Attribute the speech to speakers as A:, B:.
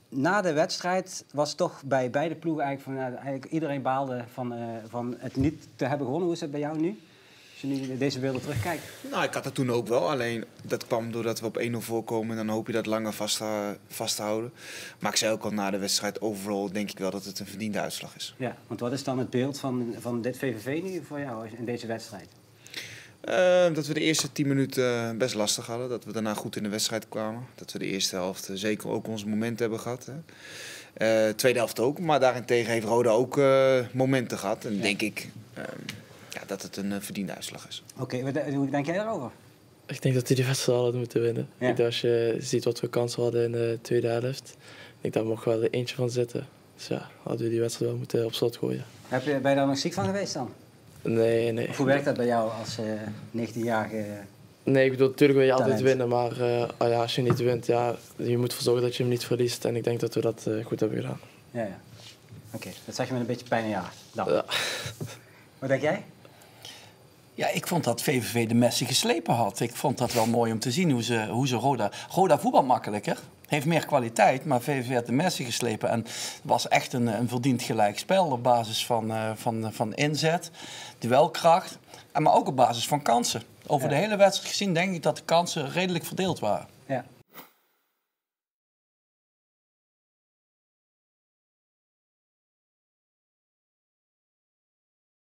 A: na de wedstrijd was toch bij beide ploegen eigenlijk van... eigenlijk iedereen baalde van het niet te hebben gewonnen. Hoe is het bij jou nu? Als je nu deze beelden terugkijkt.
B: Nou, ik had dat toen ook wel. Alleen dat kwam doordat we op 1-0 voorkomen. En dan hoop je dat langer vast te houden. Maar ik zei ook al na de wedstrijd, overal denk ik wel dat het een verdiende uitslag is.
A: Ja, want wat is dan het beeld van dit VVV nu voor jou in deze wedstrijd?
B: Dat we de eerste 10 minuten best lastig hadden. Dat we daarna goed in de wedstrijd kwamen. Dat we de eerste helft zeker ook onze momenten hebben gehad. Hè. Tweede helft ook. Maar daarentegen heeft Roda ook momenten gehad. En denk ik dat het een verdiende uitslag is.
A: Oké, hoe denk jij daarover?
C: Ik denk dat die wedstrijd hadden moeten winnen.
A: Ja.
C: Ik denk als je ziet wat we kansen hadden in de tweede helft. Ik denk daar mocht wel eentje van zitten. Dus ja, hadden we die wedstrijd wel moeten op slot gooien.
A: Ben je daar nog ziek van geweest dan?
C: Nee.
A: Of hoe werkt dat bij jou als 19-jarige...
C: Nee, ik bedoel, natuurlijk wil je
A: talent.
C: altijd winnen. Maar als je niet wint, je moet ervoor zorgen dat je hem niet verliest. En ik denk dat we dat goed hebben gedaan.
A: Ja. Oké, dat zeg je met een beetje pijn in je hart. Dan.
C: Ja.
A: Wat denk jij?
D: Ja, ik vond dat VVV de messen geslepen had. Ik vond dat wel mooi om te zien hoe ze Roda voetbal makkelijker. Heeft meer kwaliteit, maar VVV had de messen geslepen. En het was echt een verdiend gelijkspel op basis van inzet, duelkracht. Maar ook op basis van kansen. Over de hele wedstrijd gezien denk ik dat de kansen redelijk verdeeld waren.
A: Ja.